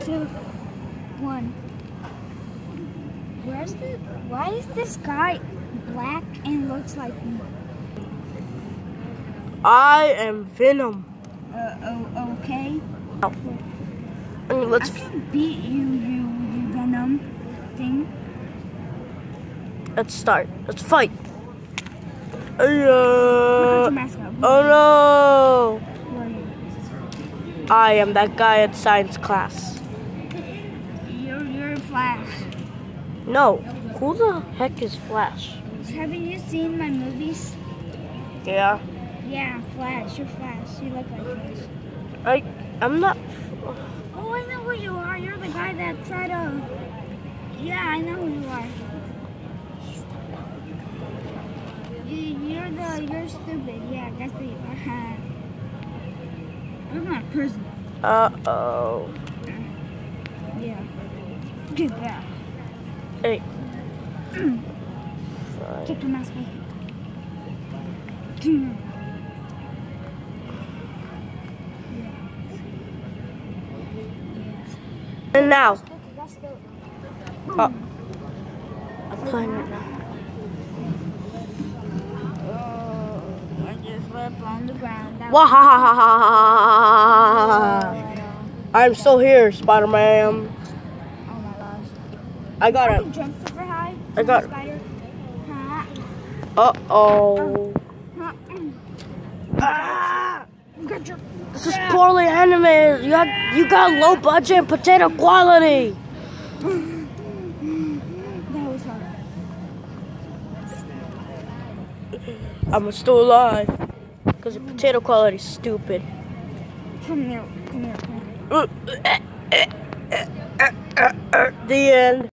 2, 1. Why is this guy black and looks like me? I am Venom. Okay. Let's I can beat you Venom thing. Let's start. Let's fight. Put your mask up. Oh Who are you? no! I am that guy at science class. You're Flash. No, who the heck is Flash? Haven't you seen my movies? Yeah. Yeah, Flash. You're Flash. You look like Flash. I'm not. Oh, I know who you are. You're the guy that tried to. Yeah, I know who you are. You're stupid. Yeah, that's what you are. I'm not a person. Uh-oh. Yeah. Get that. Hey. Take your mask off. And now. Oh. I'm playing right now. I just slept on the ground. Wahahaha! I'm still here, Spider-Man. Oh my gosh. I got I it. can jump super high. I got it. Spider. Uh-oh. Ah! This is poorly animated. You got low budget and potato quality. That was hard. I'm still alive because the potato quality is stupid. Come here. The end.